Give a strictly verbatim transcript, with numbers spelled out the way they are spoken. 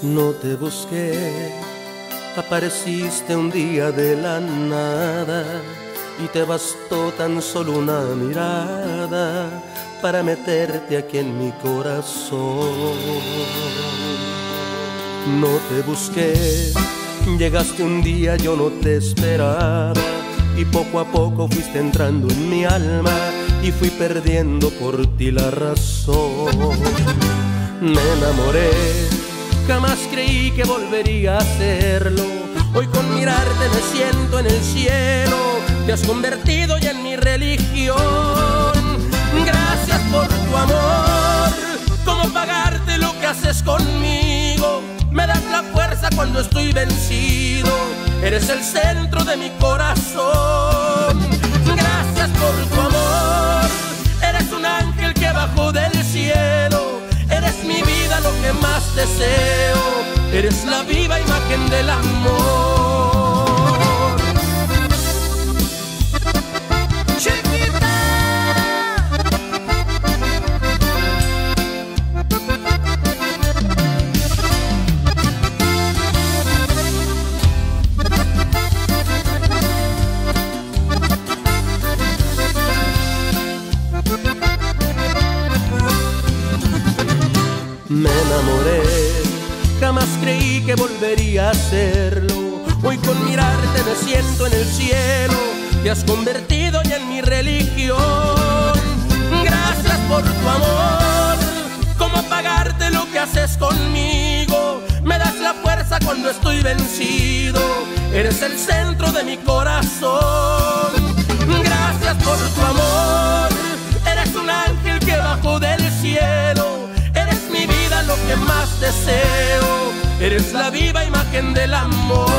No te busqué, apareciste un día de la nada y te bastó tan solo una mirada para meterte aquí en mi corazón. No te busqué, llegaste un día, yo no te esperaba y poco a poco fuiste entrando en mi alma y fui perdiendo por ti la razón. Me enamoré, jamás creí que volvería a hacerlo. Hoy con mirarte me siento en el cielo. Te has convertido ya en mi religión. Gracias por tu amor. ¿Cómo pagarte lo que haces conmigo? Me das la fuerza cuando estoy vencido. Eres el centro de mi corazón. Gracias por tu amor. Eres un ángel que bajó del cielo. Eres mi vida, lo que más deseo. Eres la viva imagen del amor. ¡Chiquita! Me enamoré, jamás creí que volvería a hacerlo. Hoy con mirarte me siento en el cielo. Te has convertido ya en mi religión. Gracias por tu amor. ¿Cómo pagarte lo que haces conmigo? Me das la fuerza cuando estoy vencido. Eres el centro de mi corazón. Gracias por tu amor. Eres un ángel que bajó del cielo. Eres mi vida, lo que más deseo. Eres la viva imagen del amor.